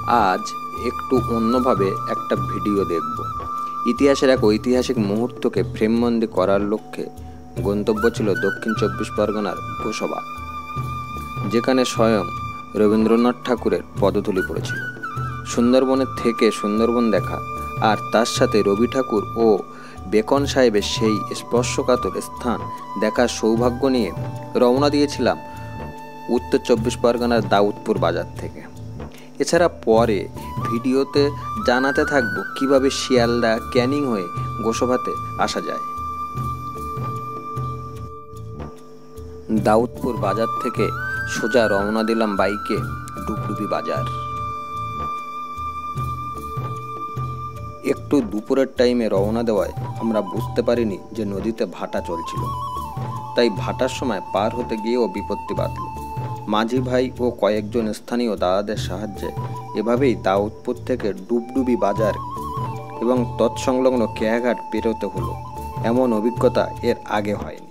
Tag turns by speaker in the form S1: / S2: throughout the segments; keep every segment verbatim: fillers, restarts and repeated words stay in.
S1: আজ একটু অন্যভাবে একটা ভিডিও দেখব। ইতিহাসের এক ঐতিহাসিক মুহূর্তকে ফ্রেমবন্দি করার লক্ষ্যে গন্তব্য ছিল দক্ষিণ চব্বিশ পরগনার গোসাবা, যেখানে স্বয়ং রবীন্দ্রনাথ ঠাকুরের পদধূলি পড়েছিল। সুন্দরবনের থেকে সুন্দরবন দেখা আর তার সাথে রবি ঠাকুর ও বেকন সাহেবের সেই স্পর্শকাতর স্থান দেখার সৌভাগ্য নিয়ে রওনা দিয়েছিলাম উত্তর চব্বিশ পরগনার দাউদপুর বাজার থেকে। এছাড়া পরে ভিডিওতে জানাতে থাকবো কিভাবে শিয়ালদা ক্যানিং হয়ে গোসাবাতে আসা যায়। দাউদপুর বাজার থেকে সোজা রওনা দিলাম বাইকে ডুবডুবি বাজার। একটু দুপুরের টাইমে রওনা দেওয়ায় আমরা বুঝতে পারিনি যে নদীতে ভাটা চলছিল, তাই ভাটার সময় পার হতে গিয়েও বিপত্তি বাঁধল। মাঝি ভাই ও কয়েকজন স্থানীয় দাদাদের সাহায্যে এভাবেই দাউদপুর থেকে ডুবডুবি বাজার এবং তৎসংলগ্ন কেয়াঘাট পেরোতে হলো। এমন অভিজ্ঞতা এর আগে হয়নি।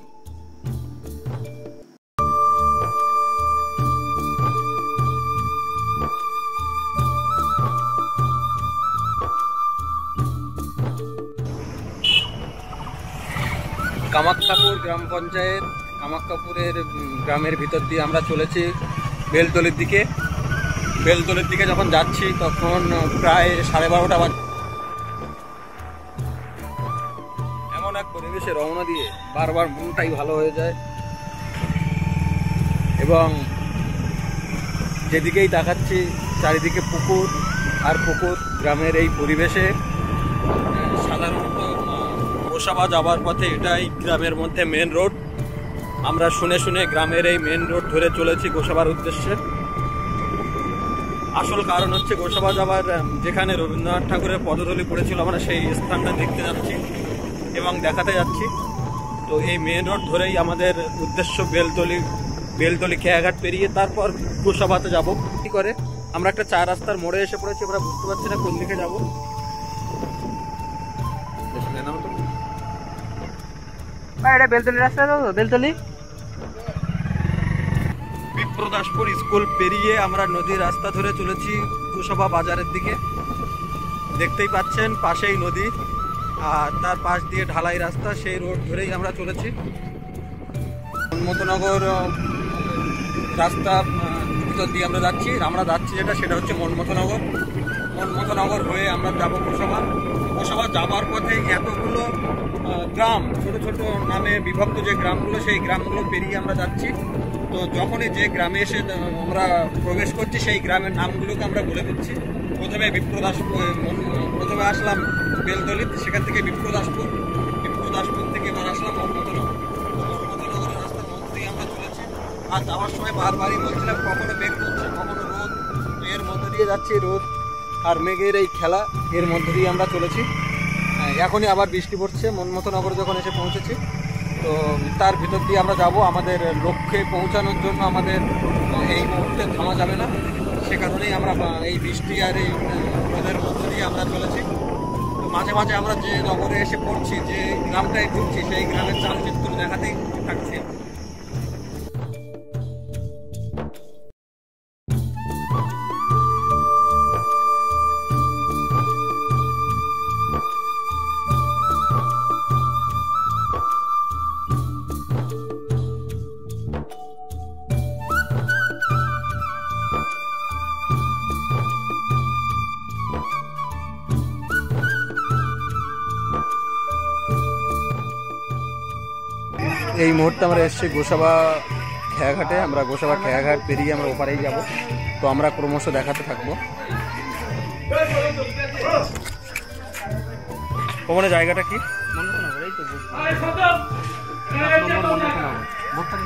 S2: কামাখ্যাপুর গ্রাম পঞ্চায়েত, কামাখ্যাপুরের গ্রামের ভিতর দিয়ে আমরা চলেছি বেলতলির দিকে। বেলতলির দিকে যখন যাচ্ছি তখন প্রায় সাড়ে বারোটা বাজে। এমন এক পরিবেশে রওনা দিয়ে বারবার মনটাই ভালো হয়ে যায় এবং যেদিকেই তাকাচ্ছি চারিদিকে পুকুর আর পুকুর। গ্রামের এই পরিবেশে সাধারণত গোসাবা যাবার পথে এটাই গ্রামের মধ্যে মেন রোড। আমরা শুনে শুনে গ্রামের এই মেন রোড ধরে চলেছি গোসাবার উদ্দেশ্যে। আসল কারণ হচ্ছে গোসাবা যাবার যেখানে রবীন্দ্রনাথ ঠাকুরের পদধূলি পড়েছিল, আমরা সেই স্থানটা দেখতে যাচ্ছি এবং দেখাতে যাচ্ছি। তো এই মেন রোড ধরেই আমাদের উদ্দেশ্য বেলতলি। বেলতলি খেয়াঘাট পেরিয়ে তারপর গোসাবাতে যাব। কি করে আমরা একটা চার রাস্তার মোড়ে এসে পড়েছি, আমরা বুঝতে পারছি না কোন দিকে যাবো।
S3: এটা বেলতলি রাস্তা তো, বেলতলি
S2: বিপ্রদাসপুর স্কুল পেরিয়ে আমরা নদীর রাস্তা ধরে চলেছি গোসাবা বাজারের দিকে। দেখতেই পাচ্ছেন পাশেই নদী আর তার পাশ দিয়ে ঢালাই রাস্তা, সেই রোড ধরেই আমরা চলেছি। মনমতনগর রাস্তা ভিতর দিয়ে আমরা যাচ্ছি। আমরা যাচ্ছি যেটা সেটা হচ্ছে মনমতনগর। মনমতনগর হয়ে আমরা যাবো গোসাবা। গোসাবা যাবার পথে এতগুলো গ্রাম, ছোট ছোট নামে বিভক্ত যে গ্রামগুলো, সেই গ্রামগুলো পেরিয়ে আমরা যাচ্ছি। তো যখনই যে গ্রামে এসে আমরা প্রবেশ করছি সেই গ্রামের নামগুলোকে আমরা বলে দিচ্ছি। প্রথমে বিপ্রদাসপুর, প্রথমে আসলাম বেলতলি, সেখান থেকে বিপ্রদাসপুর, বিপ্রদাসপুর থেকে এবার আসলাম মনমতনগর। মনমতনগরের রাস্তার মধ্যে দিয়ে আমরা চলেছি। আর যাওয়ার সময় বারবারই বলছিলাম কখনো মেঘ হচ্ছে কখনো রোদ, এর মধ্যে দিয়ে যাচ্ছি। রোদ আর মেঘের এই খেলা, এর মধ্যে দিয়ে আমরা চলেছি। এখনই আবার বৃষ্টি পড়ছে। মনমতনগর যখন এসে পৌঁছেছি, তো তার ভিতর দিয়ে আমরা যাব। আমাদের লক্ষ্যে পৌঁছানোর জন্য আমাদের এই মুহূর্তে থামা যাবে না, সে কারণেই আমরা এই বৃষ্টি আর এই রোদের মধ্যে দিয়ে আমরা চলেছি। তো মাঝে মাঝে আমরা যে নগরে এসে পড়ছি, যে গ্রামটায় ঢুকছি, সেই গ্রামের চালচিত্র দেখাতেই থাকছি। এই মুহূর্তে আমরা এসেছি গোসাবা খেয়াঘাটে। আমরা গোসাবা খেয়াঘাট পেরিয়ে আমরা ওপারেই যাব। তো আমরা ক্রমশ দেখাতে থাকবো। কোমনে জায়গাটা কি? মনমতনগর। এই তো মনমতনগর।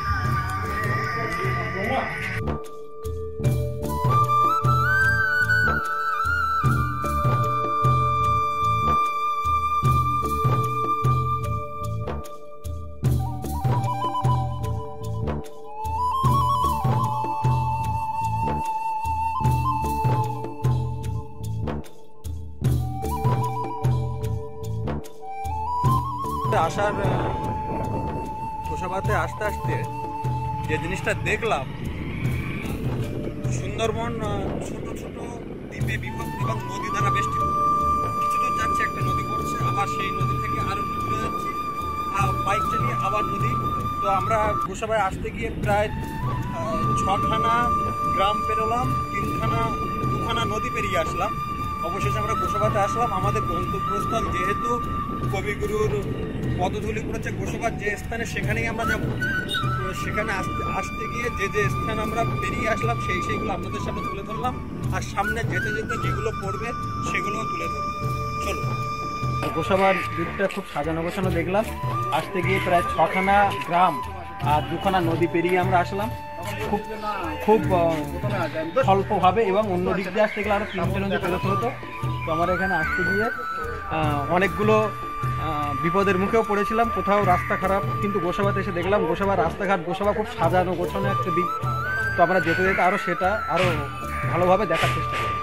S2: আসার গোসাবাতে আসতে আসতে যে জিনিসটা দেখলাম, সুন্দরবন ছোট ছোট দ্বীপ দ্বীপে বিভক্ত এবং নদী দ্বারা বেষ্টিত। কিছু দূর যাচ্ছে একটা নদী পড়ছে, আবার সেই নদী থেকে আরো দূরে যাচ্ছি বাইক চালিয়ে আবার নদী। তো আমরা গোসাবায় আসতে গিয়ে প্রায় ছখানা গ্রাম পেরোলাম, তিনখানা দুখানা নদী পেরিয়ে আসলাম। অবশেষে আমরা গোসাবাতে আসলাম। আমাদের গন্তব্যস্থল যেহেতু কবিগুরুর পদধূলি পড়েছে গোসাবার যে স্থানে, সেখানেই আমরা যাব। তো সেখানে আসতে আসতে গিয়ে যে যে স্থান আমরা পেরিয়ে আসলাম সেই সেইগুলো আপনাদের সামনে তুলে ধরলাম, আর সামনে যেতে যেতে যেগুলো পড়বে সেগুলোও তুলে ধরব। চলো।
S3: গোসাবার দ্বীপটা খুব সাজানো গোছানো দেখলাম। আসতে গিয়ে প্রায় ছখানা গ্রাম আর দুখানা নদী পেরিয়ে আমরা আসলাম খুব খুব স্বল্পভাবে, এবং অন্য দিক দিয়ে আসতে গেলে আরও তিনটে নদী পেরোতে হতো। তো আমরা এখানে আসতে গিয়ে অনেকগুলো বিপদের মুখেও পড়েছিলাম, কোথাও রাস্তা খারাপ, কিন্তু গোসাবাতে এসে দেখলাম গোসাবার রাস্তাঘাট, গোসাবা খুব সাজানো গোছানো একটা দ্বীপ। তো আমরা যেতে যেতে আরও সেটা আরও ভালোভাবে দেখার চেষ্টা করি।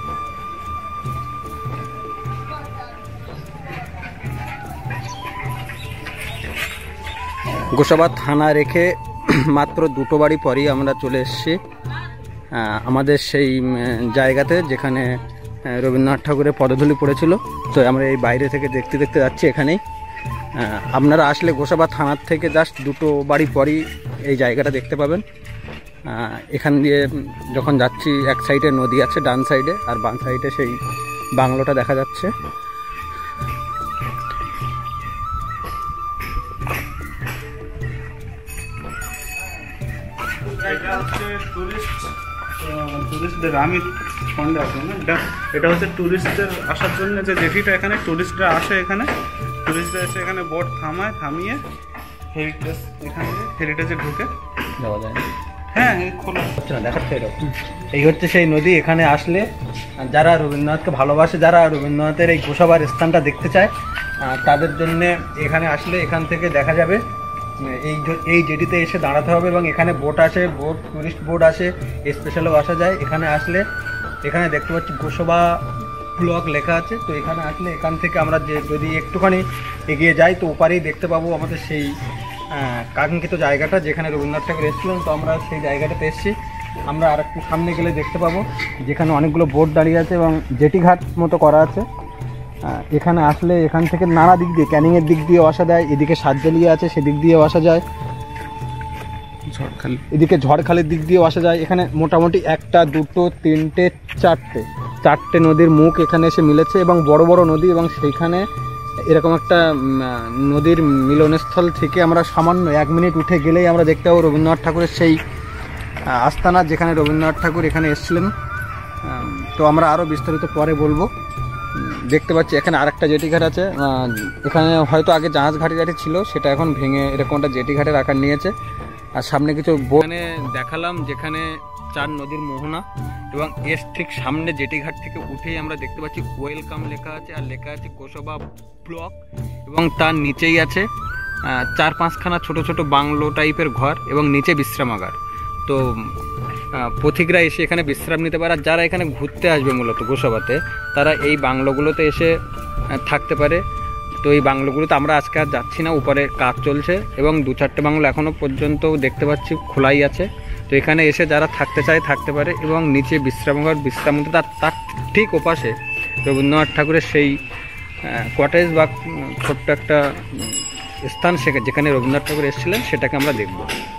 S1: গোসাবা থানা রেখে মাত্র দুটো বাড়ি পরেই আমরা চলে এসেছি আমাদের সেই জায়গাতে যেখানে রবীন্দ্রনাথ ঠাকুরের পদধূলি পড়েছিল। তো আমরা এই বাইরে থেকে দেখতে দেখতে যাচ্ছি এখানেই। আপনারা আসলে গোসাবা থানার থেকে জাস্ট দুটো বাড়ি পরই এই জায়গাটা দেখতে পাবেন। এখান দিয়ে যখন যাচ্ছি এক সাইডে নদী আছে ডান সাইডে, আর বাম সাইডে সেই বাংলোটা দেখা যাচ্ছে।
S4: এটা হচ্ছে টুরিস্ট টুরিস্টদের আমি ফন্ডে আসবো না, এটা এটা হচ্ছে টুরিস্টদের আসার জন্য যে জেটিটা, এখানে টুরিস্টরা আসে, এখানে টুরিস্টরা এসে এখানে বোট থামায়, থামিয়ে হেরিটেজ এখানে হেরিটেজে ঢুকে
S3: যাওয়া যায়।
S4: হ্যাঁ খোলা
S3: হচ্ছে না, দেখাচ্ছে এরকম। এই হচ্ছে সেই নদী। এখানে আসলে যারা রবীন্দ্রনাথকে ভালোবাসে, যারা রবীন্দ্রনাথের এই গোসাবার স্থানটা দেখতে চায়, তাদের জন্যে এখানে আসলে এখান থেকে দেখা যাবে। এই এই জেটিতে এসে দাঁড়াতে হবে, এবং এখানে বোট আসে, বোট টুরিস্ট বোট আসে, স্পেশালও আসা যায়। এখানে আসলে এখানে দেখতে পাচ্ছি গোসাবা ব্লক লেখা আছে। তো এখানে আসলে এখান থেকে আমরা যে যদি একটুখানি এগিয়ে যাই তো ওপারেই দেখতে পাবো আমাদের সেই কাঙ্ক্ষিত জায়গাটা যেখানে রবীন্দ্রনাথ ঠাকুর এসেছিলেন। তো আমরা সেই জায়গাটাতে এসেছি। আমরা আর একটু সামনে গেলে দেখতে পাবো যেখানে অনেকগুলো বোট দাঁড়িয়ে আছে এবং জেটি ঘাট মতো করা আছে। এখানে আসলে এখান থেকে নানা দিক দিয়ে, ক্যানিংয়ের দিক দিয়েও আসা যায়, এদিকে সাতজালিয়া আছে সেদিক দিয়েও আসা যায়,
S4: ঝড়খালি
S3: এদিকে ঝড়খালির দিক দিয়েও আসা যায়। এখানে মোটামুটি একটা দুটো তিনটে চারটে চারটে নদীর মুখ এখানে এসে মিলেছে, এবং বড় বড় নদী, এবং সেইখানে এরকম একটা নদীর মিলনস্থল থেকে আমরা সামান্য এক মিনিট উঠে গেলেই আমরা দেখতে পাবো রবীন্দ্রনাথ ঠাকুরের সেই আস্তানা যেখানে রবীন্দ্রনাথ ঠাকুর এখানে এসেছিলেন। তো আমরা আরও বিস্তারিত পরে বলবো। দেখতে পাচ্ছি এখানে আরেকটা জেটি ঘাট আছে। এখানে হয়তো আগে জাহাজ ঘাটি ঘাটি ছিল, সেটা এখন ভেঙে এরকম একটা জেটি ঘাটের আকার নিয়েছে। আর সামনে কিছু এখানে দেখালাম যেখানে চার নদীর মোহনা, এবং এর ঠিক সামনে জেটি ঘাট থেকে উঠেই আমরা দেখতে পাচ্ছি ওয়েলকাম লেখা আছে, আর লেখা আছে গোসাবা ব্লক, এবং তার নিচেই আছে চার পাঁচখানা ছোট ছোট বাংলো টাইপের ঘর, এবং নিচে বিশ্রামাগার। তো পথিকরা এসে এখানে বিশ্রাম নিতে পারে, আর যারা এখানে ঘুরতে আসবে মূলত গোসাবাতে তারা এই বাংলোগুলোতে এসে থাকতে পারে। তো এই বাংলোগুলোতে আমরা আজকে আর যাচ্ছি না, উপরে কাজ চলছে, এবং দু চারটে বাংলো এখনও পর্যন্ত দেখতে পাচ্ছি খোলাই আছে। তো এখানে এসে যারা থাকতে চায় থাকতে পারে, এবং নিচে বিশ্রামঘর বিশ্রাম তার তার ঠিক ওপাশে রবীন্দ্রনাথ ঠাকুরের সেই কটেজ বা ছোট্ট একটা স্থান, সেখানে যেখানে রবীন্দ্রনাথ ঠাকুর এসেছিলেন সেটাকে আমরা দেখব।